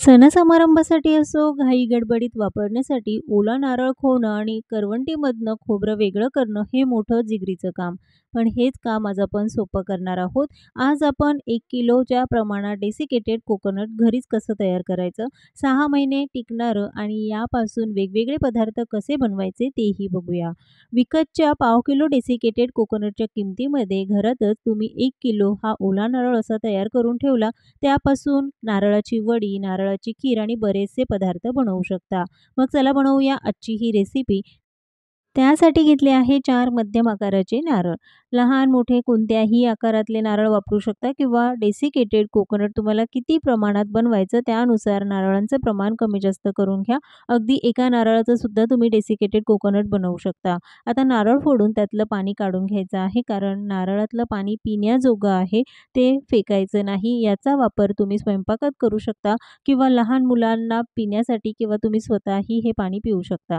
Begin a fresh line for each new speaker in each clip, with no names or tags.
सण-समारंभासाठी असो, घाई-गडबडीत वापरण्यासाठी ओला नारळ खोवणं आणि करवंटीमधनं खोबरं वेगळं करणं हे मोठं जिगरीचं काम. पण हेच काम आज आपण सोपं करणार आहोत. आज आपण 1 किलोच्या प्रमाणात डेसिकेटेड कोकोनट घरीच कसं तयार करायचं, 6 महिने टिकणारं आणि यापासून वेगवेगळे पदार्थ कसे बनवायचे तेही बघूया. विकतच्या पाव किलो डेसिकेटेड कोकोनटच्या किमतीमध्ये घरातच तुम्ही 1 किलो हा ओला नारळ असा तयार करून ठेवला त्यापासून नारळाची वडी, नारळाची खीर आणि बरेचसे पदार्थ बनवू शकता. मग चला बनवूया आजची ही रेसिपी. त्यासाठी घेतले आहे 4 मध्यम आकाराचे नारळ. लहान-मोठे कोणत्याही आकारातले नारळ वापरू शकता किंवा डेसिकेटेड कोकोनट तुम्हाला किती प्रमाणात बनवायचं त्यानुसार नारळांचं प्रमाण कमी-जास्त करून घ्या. अगदी एका नारळाचं सुद्धा तुम्ही डेसिकेटेड कोकोनट बनवू शकता. आता नारळ फोडून त्यातलं पाणी काढून घ्यायचं आहे कारण नारळातलं पाणी पिण्याजोगं आहे, ते फेकायचं नाही. याचा वापर तुम्ही स्वयंपाकात करू शकता किंवा लहान मुलांना पिण्यासाठी किंवा तुम्ही स्वतःही हे पाणी पिऊ शकता.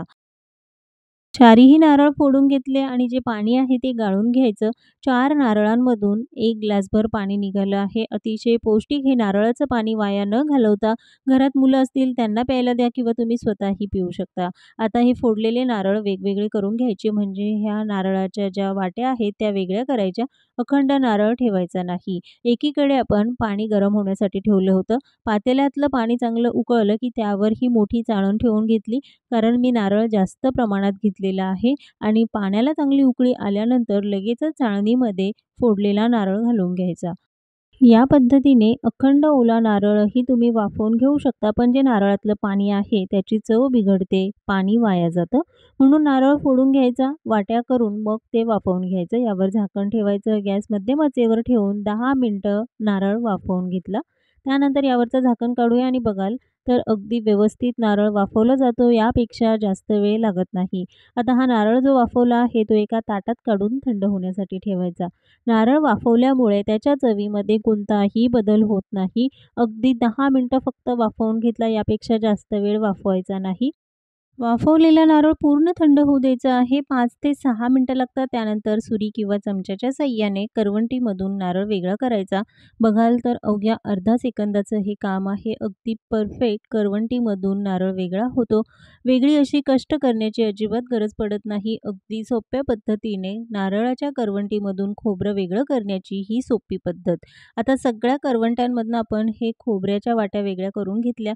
चारीही नारळ फोडून घेतले आणि जे पाणी आहे ते गाळून घ्यायचं. 4 नारळांमधून 1 ग्लासभर पाणी निघालं आहे. अतिशय पौष्टिक हे नारळाचं पाणी वाया न घालवता घरात मुलं असतील त्यांना प्यायला द्या किंवा तुम्ही स्वतःही पिऊ शकता. आता हे फोडलेले नारळ वेगवेगळे करून घ्यायचे म्हणजे ह्या नारळाच्या ज्या वाट्या आहेत त्या वेगळ्या करायच्या. अखंड नारळ ठेवायचा नाही. एकीकडे आपण पाणी गरम होण्यासाठी ठेवलं होतं. पातेल्यातलं पाणी चांगलं उकळलं की त्यावर ही मोठी चाळण ठेवून घेतली कारण मी नारळ जास्त प्रमाणात घेतलेला आहे आणि पाण्याला चांगली उकळी आल्यानंतर लगेचच चाळणीमध्ये फोडलेला नारळ घालून घ्यायचा. या पद्धतीने अखंड ओला नारळही तुम्ही वाफवून घेऊ शकता, पण जे नारळातलं पाणी आहे त्याची चव बिघडते, पाणी वाया जातं. म्हणून नारळ फोडून घ्यायचा, वाट्या करून मग ते वाफवून घ्यायचं. यावर झाकण ठेवायचं. गॅस मध्यम आचेवर ठेवून 10 मिनिटं नारळ वाफवून घेतला. त्यानंतर यावरचं झाकण काढूया आणि बघाल तर अगदी व्यवस्थित नारळ वाफवला जातो. यापेक्षा जास्त वेळ लागत नाही. आता हा नारळ जो वाफवला आहे तो एका ताटात काढून थंड होण्यासाठी ठेवायचा. नारळ वाफवल्यामुळे त्याच्या चवीमध्ये कोणताही बदल होत नाही. अगदी 10 मिनिटं फक्त वाफवून घेतला, यापेक्षा जास्त वेळ वाफवायचा नाही. वाफवलेला नारळ पूर्ण थंड होऊ द्यायचा आहे. 5 ते 6 मिनिटं लागतात. त्यानंतर सुरी किंवा चमच्याच्या साहाय्याने करवंटीमधून नारळ वेगळा करायचा. बघाल तर अवघ्या अर्धा सेकंदाचं हे काम आहे. अगदी परफेक्ट करवंटीमधून नारळ वेगळा होतो. वेगळी अशी कष्ट करण्याची अजिबात गरज पडत नाही. अगदी सोप्या पद्धतीने नारळाच्या करवंटीमधून खोबरं वेगळं करण्याची ही सोपी पद्धत. आता सगळ्या करवंट्यांमधनं आपण हे खोबऱ्याच्या वाट्या वेगळ्या करून घेतल्या.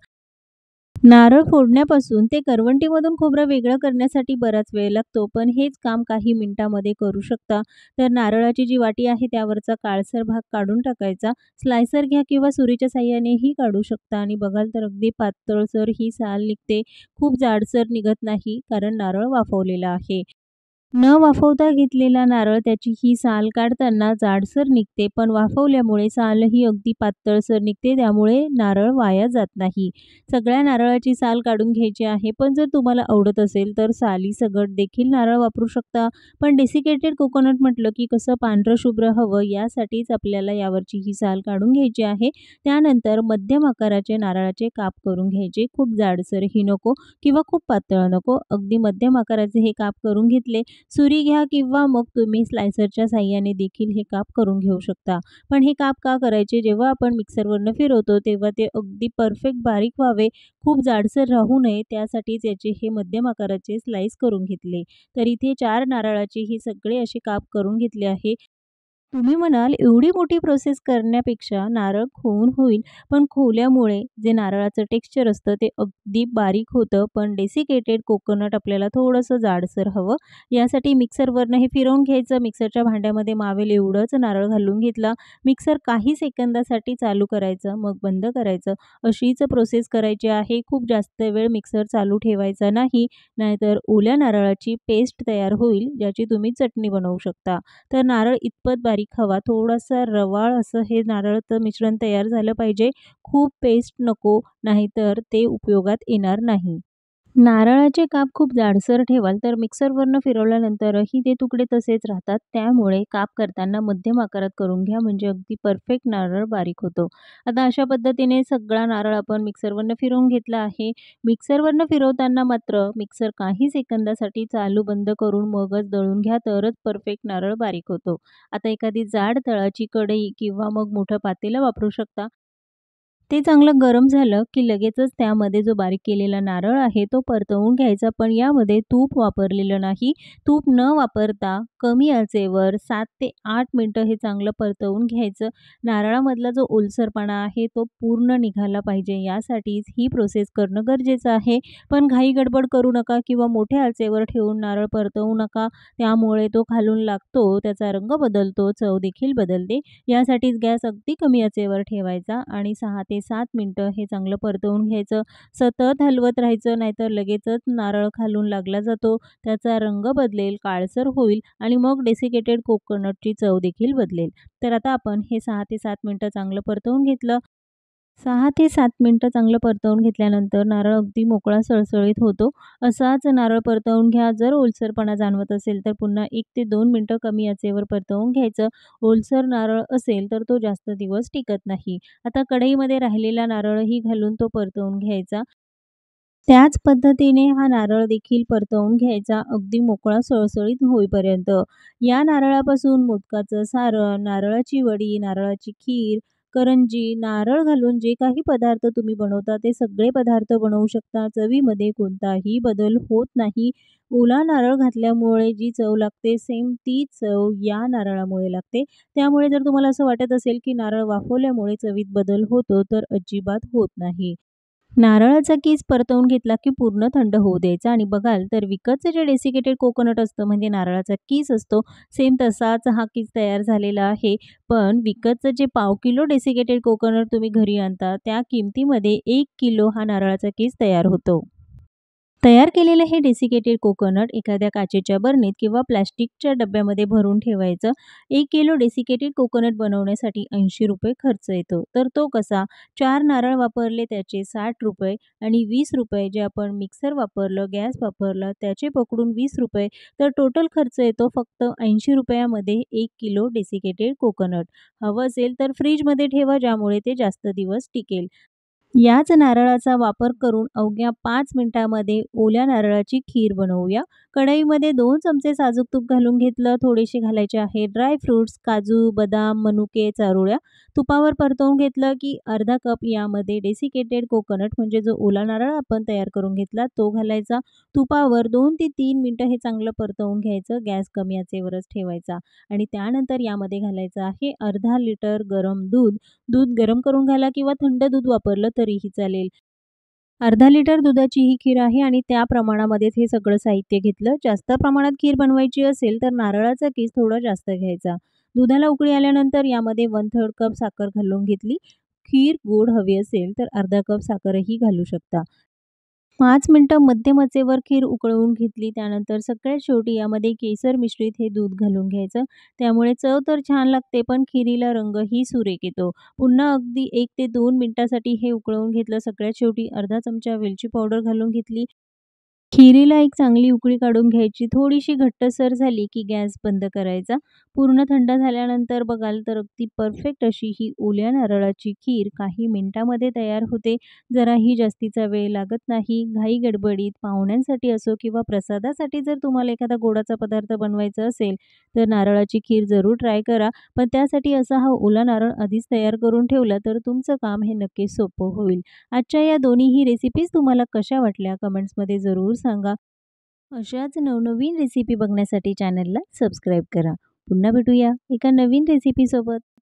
नारळ फोडण्यापासून ते करवंटीमधून खोबरं वेगळं करण्यासाठी बराच वेळ लागतो, पण हेच काम काही मिनिटांमध्ये करू शकता. तर नारळाची जी वाटी आहे त्यावरचा काळसर भाग काढून टाकायचा. स्लायसर घ्या किंवा सुरीच्या साहाय्यानेही काढू शकता आणि बघाल तर अगदी पातळसर ही साल निघते. खूप जाडसर निघत नाही कारण नारळ वाफवलेला आहे. न वाफवता घेतलेला नारळ त्याची ही साल काढताना जाडसर निघते, पण वाफवल्यामुळे सालही अगदी पातळसर निघते, त्यामुळे नारळ वाया जात नाही. सगळ्या नारळाची साल काढून घ्यायची आहे, पण जर तुम्हाला आवडत असेल तर सालीसकट देखील नारळ वापरू शकता. पण डेसिकेटेड कोकोनट म्हटलं की कसं पांढरं शुभ्र हवं, यासाठीच आपल्याला यावरची ही साल काढून घ्यायची आहे. त्यानंतर मध्यम आकाराचे नारळाचे काप करून घ्यायचे. खूप जाडसरही नको किंवा खूप पातळ नको, अगदी मध्यम आकाराचे हे काप करून घेतले. सुरी घ्या किंवा मग तुम्ही स्लायसरच्या साहाय्याने देखील हे काप करून घेऊ शकता. पण हे काप का करायचे? जेव्हा आपण मिक्सरवरनं फिरवतो तेव्हा ते अगदी परफेक्ट बारीक व्हावे, खूप जाडसर राहू नये, त्यासाठीच याचे हे मध्यम आकाराचे स्लाईस करून घेतले. तर इथे 4 नारळाचे हे सगळे असे काप करून घेतले आहे. तुम्ही म्हणाल एवढी मोठी प्रोसेस करण्यापेक्षा नारळ खोवून होईल, पण खोवल्यामुळे जे नारळाचं टेक्स्चर असतं ते अगदी बारीक होतं. पण डेसिकेटेड कोकोनट आपल्याला थोडंसं जाडसर हवं. यासाठी मिक्सरवरनं हे फिरवून घ्यायचं. मिक्सरच्या भांड्यामध्ये मावेल एवढंच नारळ घालून घेतला. मिक्सर काही सेकंदासाठी चालू करायचं, मग बंद करायचं. अशीच प्रोसेस करायची आहे. खूप जास्त वेळ मिक्सर चालू ठेवायचा नाही, नाहीतर ओल्या नारळाची पेस्ट तयार होईल, ज्याची तुम्ही चटणी बनवू शकता. तर नारळ इतपत बारीक हवा, थोडासा रवाळ असं हे नारळाचं मिश्रण तयार झालं पाहिजे. खूप पेस्ट नको, नाहीतर ते उपयोगात येणार नाही. नारळाचे काप खूप जाडसर ठेवाल तर मिक्सरवरनं फिरवल्यानंतरही ते तुकडे तसेच राहतात. त्यामुळे काप करताना मध्यम आकारात करून घ्या म्हणजे अगदी परफेक्ट नारळ बारीक होतो. आता अशा पद्धतीने सगळा नारळ आपण मिक्सरवरनं फिरवून घेतला आहे. मिक्सरवरनं फिरवताना मात्र मिक्सर काही सेकंदासाठी चालू बंद करून मगच दळून घ्या, तरच परफेक्ट नारळ बारीक होतो. आता एखादी जाड तळाची कढई किंवा मग मोठं पातेलं वापरू शकता. ते चांगलं गरम झालं, की लगेचच त्यामध्ये जो बारीक केलेला नारळ आहे तो परतवून घ्यायचा. पण यामध्ये तूप वापरलेलं नाही. तूप न वापरता कमी आचेवर 7 ते 8 मिनिटं हे चांगलं परतवून घ्यायचं. नारळामधला जो ओलसरपणा आहे तो पूर्ण निघाला पाहिजे यासाठीच ही प्रोसेस करणं गरजेचं आहे. पण घाई गडबड करू नका किंवा मोठ्या आचेवर ठेवून नारळ परतवू नका. त्यामुळे तो खालून लागतो, त्याचा रंग बदलतो, चव देखील बदलते. यासाठीच गॅस अगदी कमी आचेवर ठेवायचा आणि 6 ते 7 मिनिटं हे चांगलं परतवून घ्यायचं. सतत हलवत राहायचं, नाहीतर लगेचच नारळ खालून लागला जातो. त्याचा रंग बदलेल, काळसर होईल आणि मग डेसिकेटेड कोकोनटची चव देखील बदलेल. तर आता आपण हे 6 ते 7 मिनिटं चांगलं परतवून घेतलं. 6 ते 7 मिनिटं चांगलं परतवून घेतल्यानंतर नारळ अगदी मोकळा सळसळीत होतो. असाच नारळ परतवून घ्या. जर ओलसरपणा जाणवत असेल तर पुन्हा 1 ते 2 मिनिटं कमी आचेवर परतवून घ्यायचं. ओलसर नारळ असेल तर तो जास्त दिवस टिकत नाही. आता कढईमध्ये राहिलेला नारळही घालून तो परतवून घ्यायचा. त्याच पद्धतीने हा नारळ देखील परतवून घ्यायचा अगदी मोकळा सळसळीत होईपर्यंत. या नारळापासून मोदकाचं सारण, नारळाची वडी, नारळाची खीर, करंजी, नारळ घालून जे काही पदार्थ तुम्ही बनवता ते सगळे पदार्थ बनवू शकता. चवीमध्ये कोणताही बदल होत नाही. ओला नारळ घातल्यामुळे जी चव लागते सेम तीच चव या नारळामुळे लागते. त्यामुळे जर तुम्हाला असं वाटत असेल की नारळ वाफवल्यामुळे चवीत बदल होतो तर अजिबात होत नाही. नारळाचा कीस परतवून घेतला की पूर्ण थंड होऊ द्यायचा आणि बघाल तर विकतचं जे डेसिकेटेड कोकोनट असतं म्हणजे नारळाचा कीस असतो, सेम तसाच हा कीस तयार झालेला आहे. पण विकतचं जे पाव किलो डेसिकेटेड कोकोनट तुम्ही घरी आणता, त्या किमतीमध्ये 1 किलो हा नारळाचा कीस तयार होतो. तयार केलेलं हे डेसिकेटेड कोकोनट एखाद्या काचेच्या बरणीत किंवा प्लास्टिकच्या डब्यामध्ये भरून ठेवायचं. 1 किलो डेसिकेटेड कोकोनट बनवण्यासाठी ₹80 खर्च येतो. तर तो कसा? 4 नारळ वापरले त्याचे ₹60 आणि ₹20 जे आपण मिक्सर वापरलं, गॅस वापरला त्याचे पकडून ₹20 तर टोटल खर्च येतो फक्त ₹80 मध्ये 1 किलो डेसिकेटेड कोकोनट. हवं असेल तर फ्रिजमध्ये ठेवा ज्यामुळे ते जास्त दिवस टिकेल. याच नारळाचा वापर करून अवघ्या 5 मिनिटांमध्ये ओल्या नारळाची खीर बनवूया. कढईमध्ये 2 चमचे साजूक तूप घालून घेतलं. थोडेसे घालायचे आहे ड्राय फ्रुट्स, काजू, बदाम, मनुके, चारोळ्या. तुपावर परतवून घेतलं की अर्धा कप यामध्ये डेसिकेटेड कोकोनट म्हणजे जो ओला नारळ आपण तयार करून घेतला तो घालायचा. तुपावर 2 ते 3 मिनिटं हे चांगलं परतवून घ्यायचं. गॅस कमी आचेवरच ठेवायचा आणि त्यानंतर यामध्ये घालायचं आहे अर्धा लिटर गरम दूध. दूध गरम करून घाला किंवा थंड दूध वापरलं तरीही चालेल. अर्धा लिटर दुधाची ही खीर आहे आणि त्या प्रमाणामध्येच हे सगळं साहित्य घेतलं. जास्त प्रमाणात खीर बनवायची असेल तर नारळाचा कीस थोडा जास्त घ्यायचा. दुधाला उकळी आल्यानंतर यामध्ये 1/3 कप साखर घालून घेतली. खीर गोड हवी असेल तर अर्धा कप साखरही घालू शकता. 5 मिनिटं मध्यम आचेवर खीर उकळवून घेतली. त्यानंतर सगळ्यात शेवटी यामध्ये केसर मिश्रित हे दूध घालून घ्यायचं. त्यामुळे चव तर छान लागते, पण खिरीला रंगही सुरेख येतो. पुन्हा अगदी 1 ते 2 मिनिटासाठी हे उकळवून घेतलं. सगळ्यात शेवटी अर्धा चमचा वेलची पावडर घालून घेतली. खिरीला एक चांगली उकळी काढून घ्यायची. थोडीशी घट्टसर झाली की गॅस बंद करायचा. पूर्ण थंड झाल्यानंतर बघाल तर अगदी परफेक्ट अशी ही ओल्या नारळाची खीर काही मिनिटांमध्ये तयार होते. जराही जास्तीचा वेळ लागत नाही. घाई-गडबडीत पाहुण्यांसाठी असो किंवा प्रसादासाठी जर तुम्हाला एखादा गोडाचा पदार्थ बनवायचा असेल, तर नारळाची खीर जरूर ट्राय करा. पण त्यासाठी असा हा ओला नारळ आधीच तयार करून ठेवला तर तुमचं काम हे नक्कीच सोपं होईल. आजच्या या दोन्हीही रेसिपीज तुम्हाला कशा वाटल्या कमेंट्समध्ये जरूर सांगा. अशाच नवनवीन रेसिपी बघण्यासाठी चॅनलला सबस्क्राईब करा. पुन्हा भेटूया एका नवीन रेसिपीसोबत.